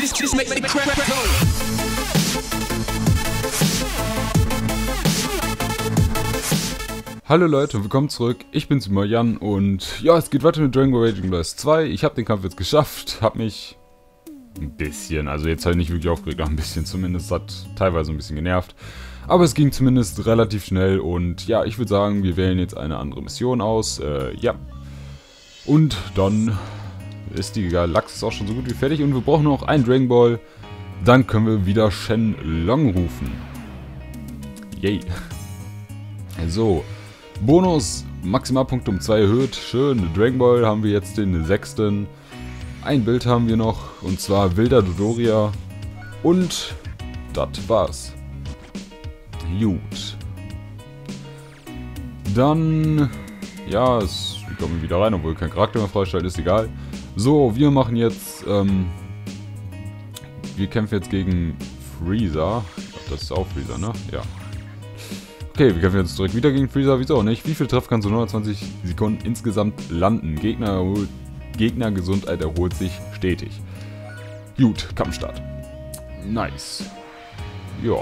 just make the crap go. Hallo Leute, willkommen zurück. Ich bin's immer Jan und ja, es geht weiter mit Dragon Ball Raging Blast 2. Ich habe den Kampf jetzt geschafft, habe mich ein bisschen, also jetzt halt nicht wirklich aufgeregt, aber ein bisschen zumindest, hat teilweise ein bisschen genervt. Aber es ging zumindest relativ schnell und ja, ich würde sagen, wir wählen jetzt eine andere Mission aus. Ja. Und dann ist die Galaxis auch schon so gut wie fertig und wir brauchen noch einen Dragon Ball. Dann können wir wieder Shenlong rufen. Yay. So. Bonus, Maximalpunkte um 2 erhöht. Schön, Dragon Ball haben wir jetzt den 6. Ein Bild haben wir noch, und zwar Wilder Dodoria. Und das war's. Gut. Dann, ja, es kommen wieder rein, obwohl kein Charakter mehr freistellt, ist egal. So, wir machen jetzt, wir kämpfen jetzt gegen Freezer. Das ist auch Freezer, ne? Ja. Okay, wir kämpfen jetzt direkt wieder gegen Freezer. Wieso nicht? Wie viel Treffer kannst du 120 Sekunden insgesamt landen? Gegnergesundheit erholt sich stetig. Gut, Kampfstart. Nice. Ja.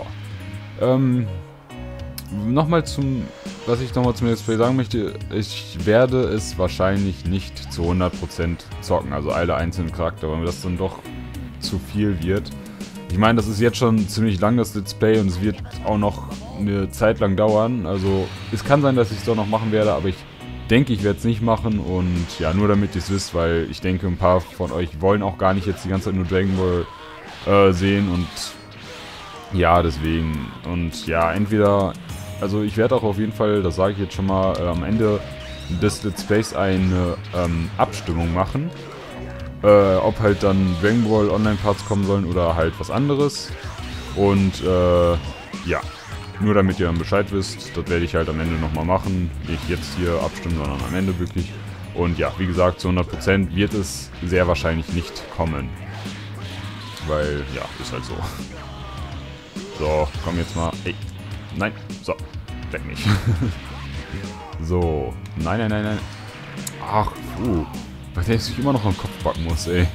Nochmal was ich nochmal zum Let's Play sagen möchte. Ich werde es wahrscheinlich nicht zu 100% zocken. Also alle einzelnen Charaktere, weil mir das dann doch zu viel wird. Ich meine, das ist jetzt schon ziemlich lang, das Let's Play, und es wird auch noch eine Zeit lang dauern. Also, es kann sein, dass ich es doch noch machen werde, aber ich denke, ich werde es nicht machen. Und ja, nur damit ihr es wisst, weil ich denke, ein paar von euch wollen auch gar nicht jetzt die ganze Zeit nur Dragon Ball sehen. Und ja, deswegen. Und ja, entweder, also ich werde auch auf jeden Fall, das sage ich jetzt schon mal, am Ende des Let's Plays eine Abstimmung machen. Ob halt dann Dragon Ball Online Parts kommen sollen oder halt was anderes. Und ja, nur damit ihr dann Bescheid wisst, das werde ich halt am Ende nochmal machen. Nicht jetzt hier abstimmen, sondern am Ende wirklich. Und ja, wie gesagt, zu 100% wird es sehr wahrscheinlich nicht kommen. Weil, ja, ist halt so. So, komm jetzt mal. Ey, nein, so, weg mich. So, nein, nein, nein, nein. Ach, weil der sich immer noch am Kopf packen muss, ey.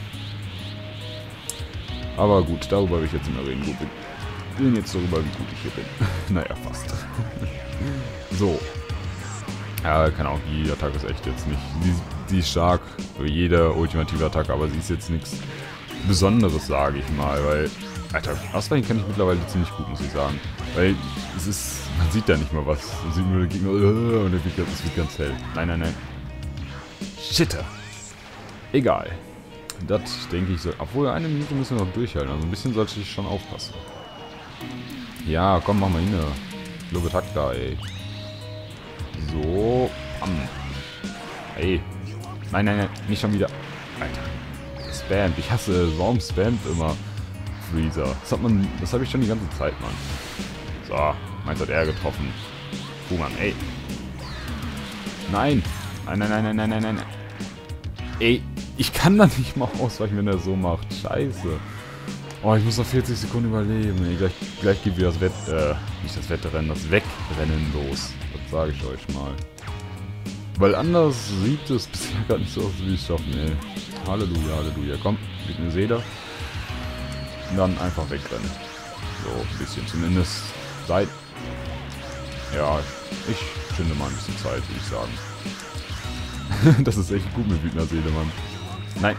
Aber gut, darüber will ich jetzt nicht mehr reden. Gut, wir reden jetzt darüber, wie gut ich hier bin. Naja, fast. So. Ja, keine Ahnung, die Attacke ist echt jetzt nicht... Sie ist stark für jede ultimative Attacke, aber sie ist jetzt nichts Besonderes, sage ich mal, weil... Alter, Ausweichen kann ich mittlerweile ziemlich gut, muss ich sagen. Weil es ist... Man sieht da nicht mal was. Man sieht nur den Gegner... Und es wird ganz hell. Nein, nein, nein. Shitter. Egal. Das denke ich so. Obwohl, eine Minute müssen wir noch durchhalten. Also ein bisschen sollte ich schon aufpassen. Ja, komm, mach mal hin. Lobe Takt da, ey. So. Ey. Nein, nein, nein. Nicht schon wieder. Alter. Spammt. Ich hasse es. Warum spammt immer Freezer? Das habe ich schon die ganze Zeit, Mann. So. Meins hat er getroffen. Mann, ey. Nein. Nein, nein, nein, nein, nein, nein, nein. Ey, ich kann da nicht mal ausweichen, wenn er so macht. Scheiße. Oh, ich muss noch 40 Sekunden überleben. Ey, gleich geht wieder nicht das Wettrennen, das Wegrennen los. Das sage ich euch mal. Weil anders sieht es bisher gar nicht so aus, wie ich es schaffen, ey. Halleluja, Halleluja. Komm, gib mir Seele. Und dann einfach wegrennen. So, ein bisschen zumindest. Zeit. Ja, ich finde mal ein bisschen Zeit, würde ich sagen. Das ist echt gut mit wütender Seele, Mann. Nein.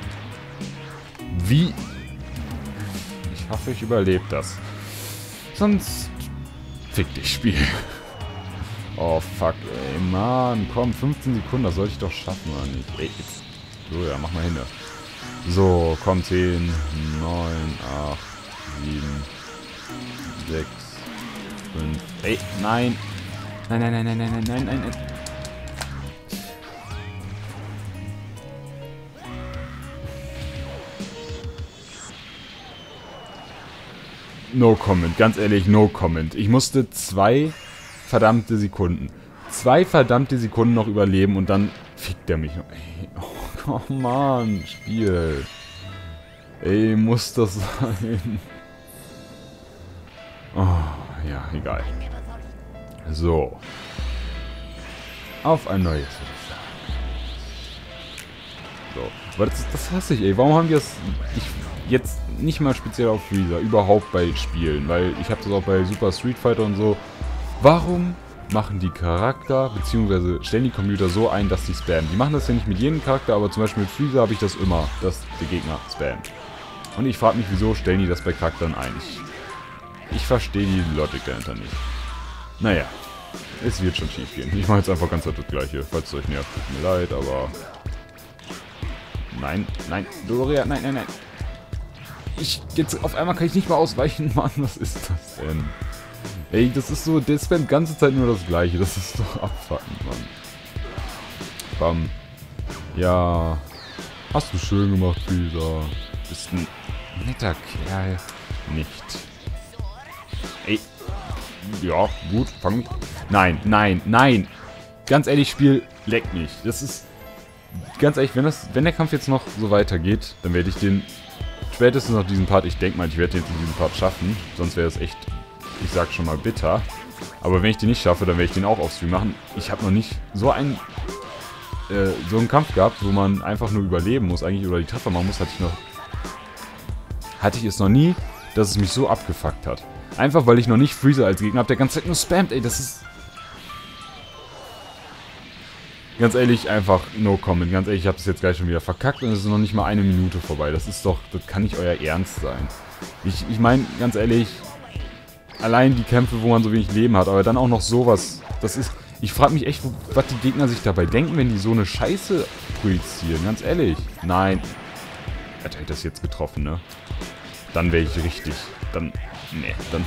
Wie? Ich hoffe, ich überlebe das. Sonst fick dich, Spiel. Oh, fuck, ey, Mann. Komm, 15 Sekunden, das sollte ich doch schaffen, oder nicht? Ey, jetzt. So, ja, mach mal hin. So, komm, 10, 9, 8, 7, 6, 5. Ey, nein. Nein, nein, nein, nein, nein, nein, nein, nein. No comment, ganz ehrlich, no comment. Ich musste 2 verdammte Sekunden noch überleben und dann fickt er mich noch. Ey, oh Mann, Spiel. Ey, muss das sein? Oh, ja, egal. So. Auf ein neues, würde ich sagen. So. Aber das hasse ich, ey. Warum haben die das... jetzt nicht mal speziell auf Freezer, überhaupt bei Spielen, weil ich habe das auch bei Super Street Fighter und so. Warum machen die Charakter, beziehungsweise stellen die Computer so ein, dass die spammen? Die machen das ja nicht mit jedem Charakter, aber zum Beispiel mit Freezer habe ich das immer, dass der Gegner spammt. Und ich frage mich, wieso stellen die das bei Charakteren ein? Ich verstehe die Logik dahinter nicht. Naja, es wird schon schief gehen. Ich mache jetzt einfach ganz das Gleiche, falls es euch nervt. Tut mir leid, aber... Nein, nein, Doria, nein, nein, nein. Jetzt auf einmal kann ich nicht mehr ausweichen, Mann, was ist das denn? Ey, das ist so, der spammt die ganze Zeit nur das Gleiche, das ist doch abfuckend, Mann. Bam. Ja, hast du schön gemacht, Freezer. Bist ein netter Kerl. Nicht. Ey. Ja, gut, fang mich. Nein, nein, nein. Ganz ehrlich, Spiel, leck mich. Das ist... Ganz ehrlich, wenn der Kampf jetzt noch so weitergeht, dann werde ich den... Spätestens noch diesen Part, ich denke mal, ich werde den in diesem Part schaffen. Sonst wäre es echt, ich sag schon mal, bitter. Aber wenn ich den nicht schaffe, dann werde ich den auch auf Stream machen. Ich habe noch nicht so einen Kampf gehabt, wo man einfach nur überleben muss eigentlich, oder die Treffer machen muss, hatte ich es noch nie, dass es mich so abgefuckt hat. Einfach, weil ich noch nicht Freezer als Gegner habe, der ganze Zeit nur spammt, ey, das ist... Ganz ehrlich, einfach no comment. Ganz ehrlich, ich habe es jetzt gleich schon wieder verkackt und es ist noch nicht mal eine Minute vorbei. Das ist doch, das kann nicht euer Ernst sein. Ich meine, ganz ehrlich, allein die Kämpfe, wo man so wenig Leben hat, aber dann auch noch sowas, das ist... Ich frage mich echt, was die Gegner sich dabei denken, wenn die so eine Scheiße projizieren. Ganz ehrlich. Nein. Hätte ich das jetzt getroffen, ne? Dann wäre ich richtig... Dann... Nee, dann...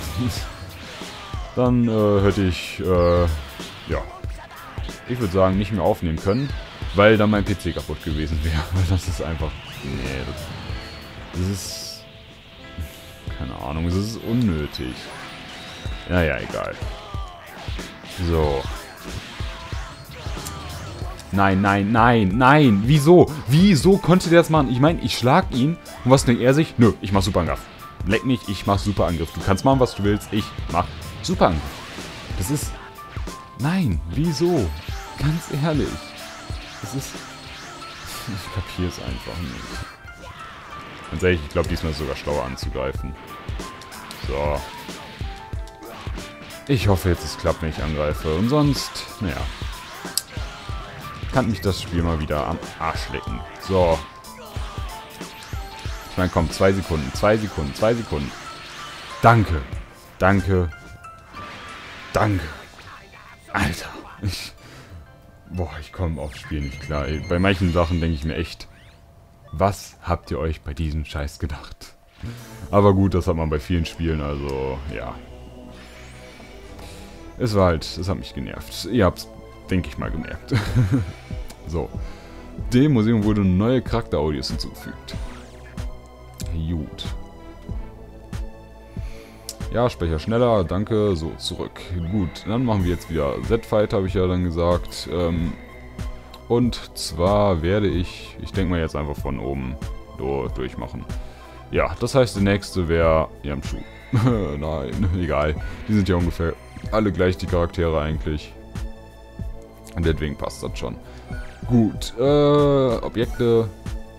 Dann hätte ich... ja... Ich würde sagen, nicht mehr aufnehmen können, weil dann mein PC kaputt gewesen wäre. Das ist einfach... Nee, das ist... Keine Ahnung, das ist unnötig. Naja, egal. So. Nein, nein, nein, nein. Wieso? Wieso konnte der das machen? Ich meine, ich schlag ihn und was denkt er sich? Nö, ich mach Superangriff. Leck mich, ich mach Superangriff. Du kannst machen, was du willst. Ich mach Superangriff. Das ist... Nein, wieso? Ganz ehrlich. Das ist... Ich kapiere es einfach nicht. Ganz ehrlich, ich glaube, diesmal ist es sogar schlauer anzugreifen. So. Ich hoffe jetzt, es klappt, wenn ich angreife. Und sonst, naja. Kann mich das Spiel mal wieder am Arsch lecken. So. Ich meine, komm, 2 Sekunden, 2 Sekunden, 2 Sekunden. Danke. Danke. Danke. Alter. Ich komme aufs Spiel nicht klar. Ey. Bei manchen Sachen denke ich mir echt, was habt ihr euch bei diesem Scheiß gedacht? Aber gut, das hat man bei vielen Spielen, also ja. Es war halt, es hat mich genervt. Ihr habt's, denke ich mal, gemerkt. So. Dem Museum wurde neue Charakteraudios hinzugefügt. Gut. Ja, Speicher schneller, danke, so, zurück. Gut, dann machen wir jetzt wieder Z-Fight, habe ich ja dann gesagt. Und zwar werde ich denke mal jetzt einfach von oben durchmachen. Ja, das heißt, der nächste wäre Yamchu. Nein, egal. Die sind ja ungefähr alle gleich, die Charaktere eigentlich. Und deswegen passt das schon. Gut, Objekte.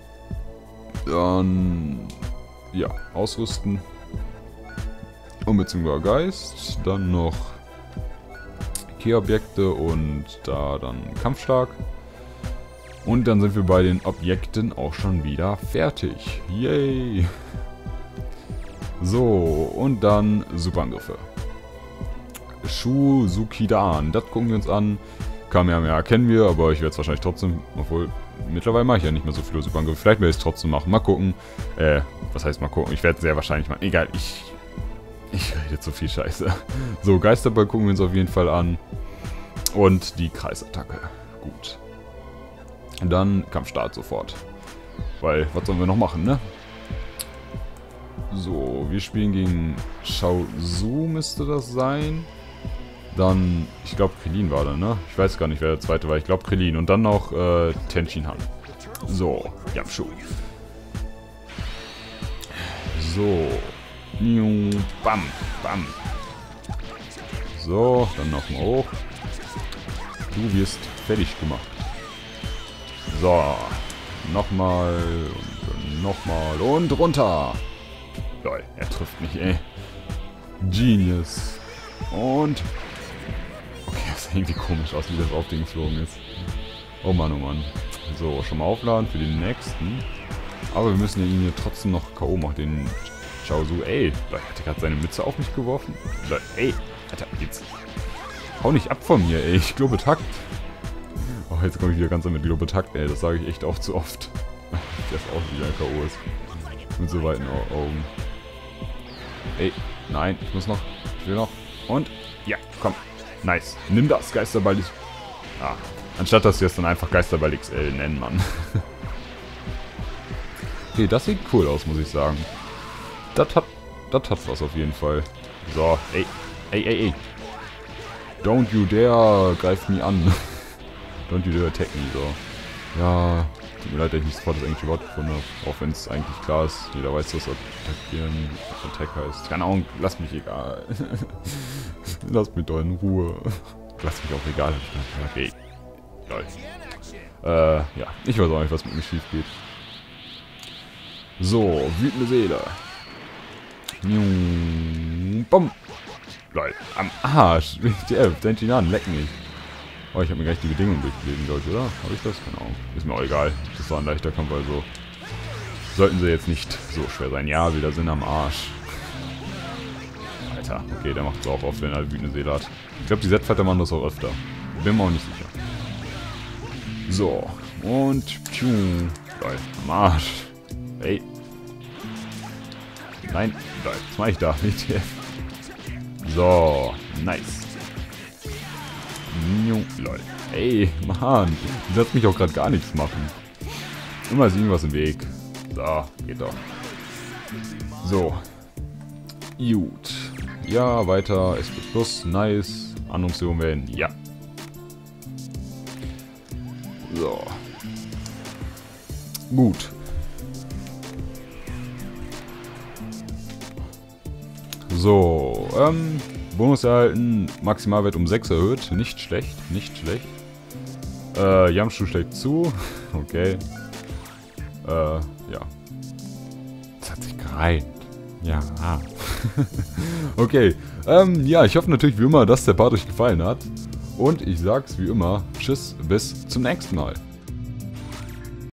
Dann, ja, ausrüsten. Unbezwingbarer Geist, dann noch Key-Objekte und da dann kampfstark. Und dann sind wir bei den Objekten auch schon wieder fertig. Yay! So, und dann Superangriffe. Shuzukidan, das gucken wir uns an. Kamehameha kennen wir, aber ich werde es wahrscheinlich trotzdem, obwohl, mittlerweile mache ich ja nicht mehr so viele Superangriffe. Vielleicht werde ich es trotzdem machen. Mal gucken. Was heißt mal gucken? Ich werde es sehr wahrscheinlich machen. Egal, ich rede jetzt so viel Scheiße. So, Geisterball gucken wir uns auf jeden Fall an. Und die Kreisattacke. Gut. Dann Kampfstart sofort. Weil, was sollen wir noch machen, ne? So, wir spielen gegen Chaozu, müsste das sein. Dann, ich glaube, Krillin war da, ne? Ich weiß gar nicht, wer der zweite war. Ich glaube, Krillin. Und dann noch Tenshinhan. So, Yamchu. So. Bam, bam. So, dann nochmal hoch. Du wirst fertig gemacht. So. nochmal und nochmal und runter. Lol, er trifft nicht, ey. Genius. Und... Okay, das sah irgendwie komisch aus, wie das auf den geflogen ist. Oh Mann, oh Mann. So, schon mal aufladen für den nächsten. Aber wir müssen ja ihn hier trotzdem noch K.O. machen, den Chaozu. Ey, Leute, hat er gerade seine Mütze auf mich geworfen? Leute, ey, Alter, jetzt... Hau nicht ab von mir, ey, ich glaube Takt. Oh, jetzt komme ich wieder ganz mit Glaube Takt, ey, das sage ich echt auch zu oft. Der ist auch wieder K.O. ist. Mit so weiten Augen. Ey, nein, ich muss noch. Ich will noch. Und, ja, komm. Nice. Nimm das, Geisterball. Ah, anstatt dass wir es dann einfach Geisterball XL nennen, Mann. Okay, das sieht cool aus, muss ich sagen. Das hat was auf jeden Fall. So, ey, ey, ey, ey. Don't you dare, greif mich an. Don't you dare attack me, so. Ja, tut mir leid, dass ich nicht sofort das englische Wort gefunden habe. Auch wenn es eigentlich klar ist, jeder weiß, was attackieren, Attack heißt. Keine Ahnung, lass mich egal. Lass mich doch in Ruhe. Lass mich auch egal. Okay. Lol. Ja, ich weiß auch nicht, was mit mir schief geht. So, wütende Seele. Bumm. Lol, am Arsch. Denjin an, leck mich. Oh, ich habe mir gleich die Bedingungen durchgelesen, glaube ich, oder? Habe ich das? Keine Ahnung. Ist mir auch egal. Das war ein leichter Kampf, also sollten sie jetzt nicht so schwer sein. Ja, wieder sind am Arsch. Alter, okay, der macht es auch oft, wenn er wütende Seele hat. Ich glaube, die Z-Fighter machen das auch öfter. Bin mir auch nicht sicher. So, und Lol, am Arsch. Ey. Nein, lol, was mache ich da? Nicht hier. So, nice. Lol. Ey, Mann. Die lässt mich auch gerade gar nichts machen. Immer ist irgendwas im Weg. So, geht doch. So. Gut. Ja, weiter. SP Plus, nice. Annunciation werden, ja. So. Gut. So, Bonus erhalten, Maximalwert um 6 erhöht. Nicht schlecht, nicht schlecht. Yamshu schlägt zu. Okay. Ja. Das hat sich gereimt. Ja. Okay. Ja, ich hoffe natürlich wie immer, dass der Part euch gefallen hat. Und ich sag's wie immer, tschüss, bis zum nächsten Mal.